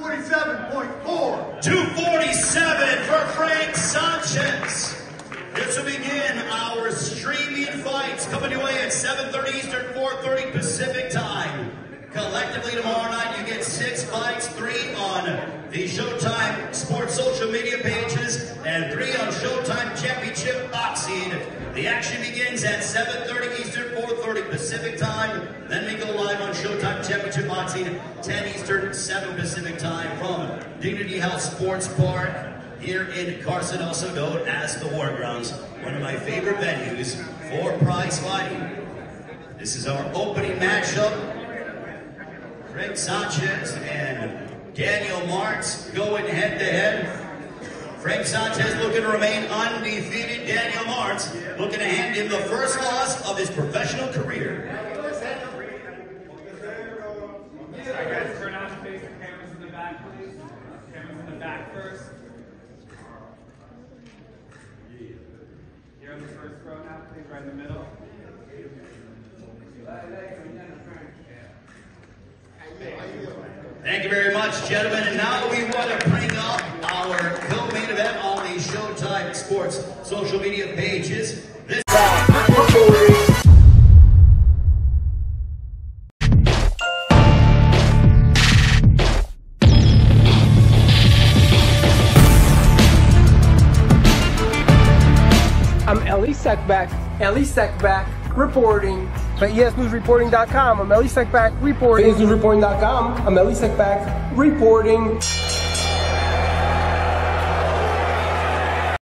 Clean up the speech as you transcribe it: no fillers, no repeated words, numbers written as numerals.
247.4. 247 for Frank Sanchez. This will begin our streaming fights coming your way at 7:30 Eastern, 4:30 Pacific time. Collectively tomorrow night, you get 6 fights, 3 on the Showtime Sports social media pages and 3 on Showtime Championship Boxing. The action begins at 7:30 Eastern, 4:30 Pacific time. Then we go live on Showtime Championship Boxing, 10 Eastern, 7 Pacific time from Dignity House Sports Park here in Carson, also known as the War Grounds, one of my favorite venues for prize fighting. This is our opening matchup. Frank Sanchez and Daniel Martz going head-to-head. Frank Sanchez looking to remain undefeated. Daniel Martz looking to hand him the first loss of his professional career. Alright guys, turn on, face the cameras in the back, please. Cameras in the back first. Here on the first row now, please, right in the middle. Thank you very much, gentlemen. And now we want to bring up our co-main event on the Showtime Sports social media pages. This I'm Ellie Sekback reporting for ESNewsReporting.com. I'm Ellie Sekback reporting. ESNewsReporting.com. I'm Ellie Sekback reporting.